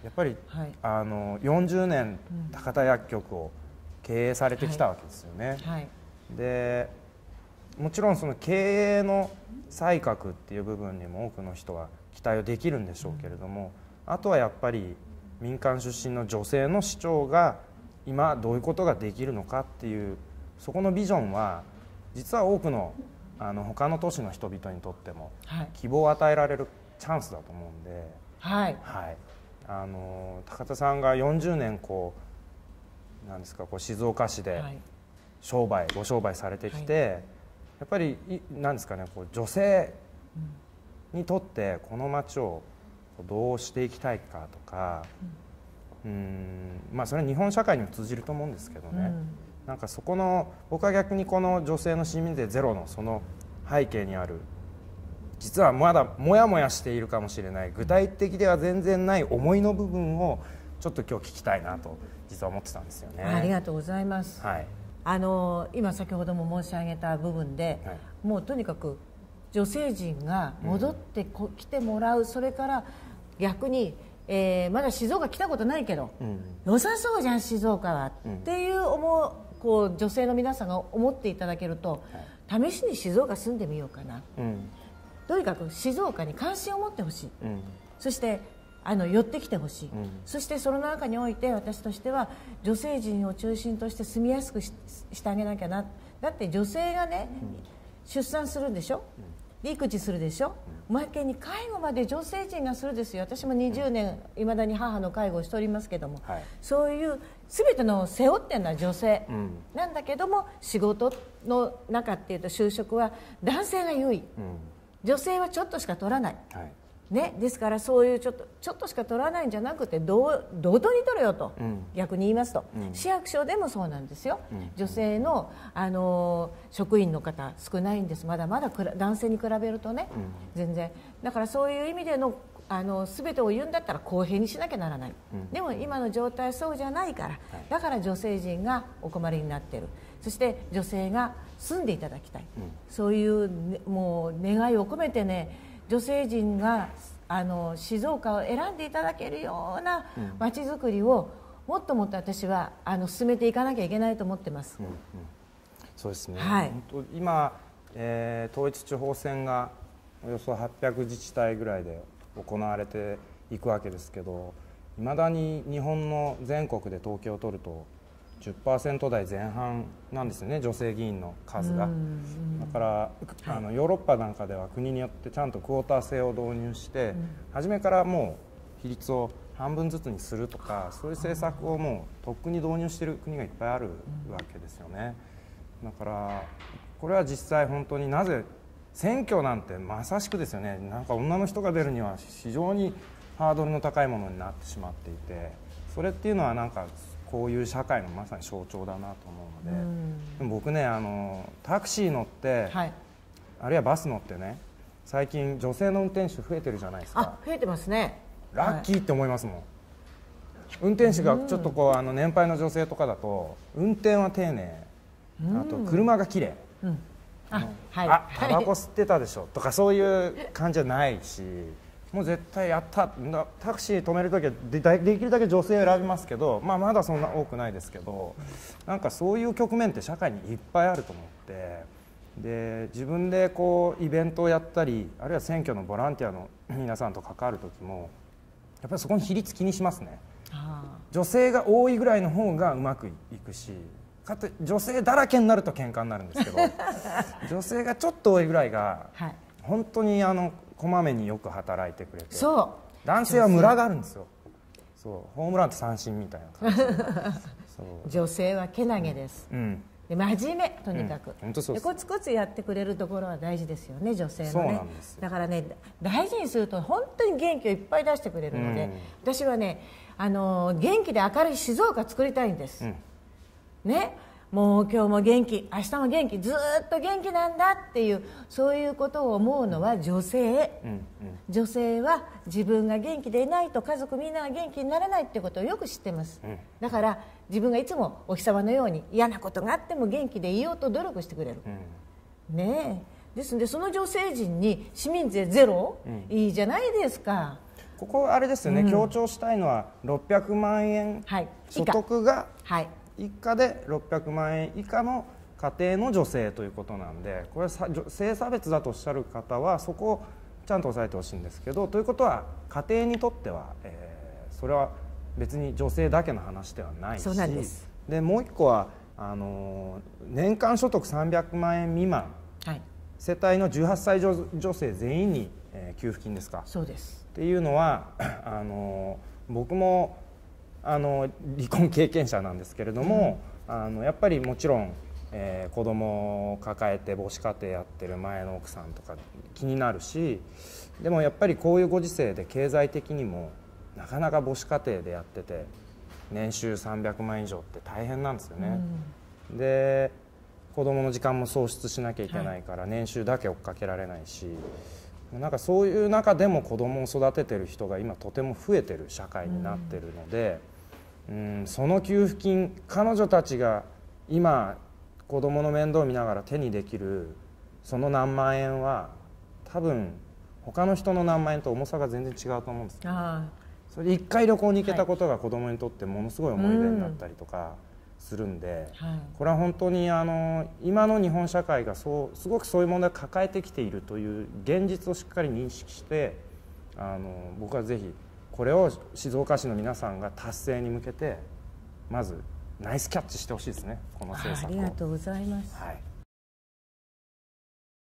やっぱり、 はい、 40年高田薬局を経営されてきたわけですよね。 はいはい、 でもちろんその経営の才覚っていう部分にも多くの人は期待をできるんでしょうけれども、あとはやっぱり民間出身の女性の市長が今どういうことができるのかっていうそこのビジョンは実は多くの他の都市の人々にとっても希望を与えられるチャンスだと思うんで、 はいはい、高田さんが40年なんですか静岡市でご商売されてきて、やっぱりなんですかね女性にとってこの街をどうしていきたいかとか、まあそれは日本社会にも通じると思うんですけどね、なんかそこの僕は逆にこの女性の市民税ゼロのその背景にある実はまだモヤモヤしているかもしれない具体的では全然ない思いの部分をちょっと今日聞きたいなと実は思ってたんですよね。 ありがとうございます。 はい、 今先ほども申し上げた部分で、はい、もうとにかく女性陣が戻ってきてもらう、それから逆に、まだ静岡来たことないけど、良さそうじゃん静岡は、っていう女性の皆さんが思っていただけると、試しに静岡住んでみようかな、とにかく静岡に関心を持ってほしい、そして寄ってきてほしい、そしてその中において私としては女性陣を中心として住みやすくしてあげなきゃな。だって女性がね、出産するんでしょ、育児するでしょ、おまけに介護まで女性陣がするですよ。私も20年いまだに母の介護をしておりますけども、そういう全ての背負ってるのは女性なんだけども、仕事の中っていうと就職は男性が優位、女性はちょっとしか取らない、ね、ですからそういうちょっとしか取らないんじゃなくて同等に取れよと、逆に言いますと、市役所でもそうなんですよ、女性の、職員の方少ないんです。まだまだ男性に比べるとね、全然だからそういう意味での全てを言うんだったら公平にしなきゃならない、でも今の状態はそうじゃないから、だから女性陣がお困りになっている。そして女性が住んでいただきたい、そういう、ね、もう願いを込めてね、女性陣が静岡を選んでいただけるような街づくりをもっともっと私は進めていかなきゃいけないと思ってます。 そうですね、 はい、 本当今、統一地方選がおよそ800自治体ぐらいで行われていくわけですけど、いまだに日本の全国で統計を取ると10% 台前半なんですよね、女性議員の数が。だからヨーロッパなんかでは国によってちゃんとクォーター制を導入して、初めからもう比率を半分ずつにするとか、そういう政策をもうとっくに導入している国がいっぱいあるわけですよね。だからこれは実際本当になぜ選挙なんてまさしくですよね、なんか女の人が出るには非常にハードルの高いものになってしまっていて、それっていうのはなんかこういう社会のまさに象徴だなと思うので、でも僕ねタクシー乗って、あるいはバス乗ってね、最近女性の運転手増えてるじゃないですか。 増えてますね。 ラッキーって思いますもん、運転手がちょっと年配の女性とかだと運転は丁寧、あと車が綺麗、タバコ吸ってたでしょとかそういう感じじゃないし、もう絶対やったタクシー止めるときはできるだけ女性を選びますけど、まだそんな多くないですけど、なんかそういう局面って社会にいっぱいあると思って、で自分でイベントをやったり、あるいは選挙のボランティアの皆さんと関わるときもやっぱりそこに比率気にしますね。女性が多いぐらいの方がうまくいくし、かつ女性だらけになると喧嘩になるんですけど女性がちょっと多いぐらいが本当にこまめによく働いてくれて、男性はムラがあるんですよ。そうホームランと三振みたいな感じ女性はけなげです、で真面目とにかく、でコツコツやってくれるところは大事ですよね、女性のね。だからね、大事にすると本当に元気をいっぱい出してくれるので、私はね元気で明るい静岡作りたいんです、ね、もう今日も元気、明日も元気、ずっと元気なんだっていう、そういうことを思うのは女性、女性は自分が元気でいないと家族みんなが元気になれないっていうことをよく知ってます、だから自分がいつもお日様のように嫌なことがあっても元気でいようと努力してくれる、ねえ、ですのでその女性陣に市民税ゼロ、いいじゃないですか。 ここあれですよね、強調したいのは600万円所得が以下で600万円以下の家庭の女性ということなんで、これは性差別だとおっしゃる方はそこをちゃんと押さえてほしいんですけど、ということは家庭にとっては、それは別に女性だけの話ではないし、 そうなんです。 でもう一個は年間所得300万円未満、世帯の18歳女性全員に、給付金ですか。 そうですっていうのは僕も離婚経験者なんですけれども、やっぱりもちろん、子供を抱えて母子家庭やってる前の奥さんとか気になるし、でもやっぱりこういうご時世で経済的にもなかなか母子家庭でやってて年収300万以上って大変なんですよね。で子供の時間も創出しなきゃいけないから年収だけ追っかけられないし、なんかそういう中でも子供を育ててる人が今とても増えてる社会になってるので、その給付金、彼女たちが今子供の面倒を見ながら手にできるその何万円は多分他の人の何万円と重さが全然違うと思うんですよね。それで1回旅行に行けたことが子供にとってものすごい思い出になったりとかするんで、これは本当に今の日本社会がすごくそういう問題を抱えてきているという現実をしっかり認識して、僕はぜひこれを静岡市の皆さんが達成に向けてまずナイスキャッチしてほしいですね、この政策を。 ありがとうございます。 はい。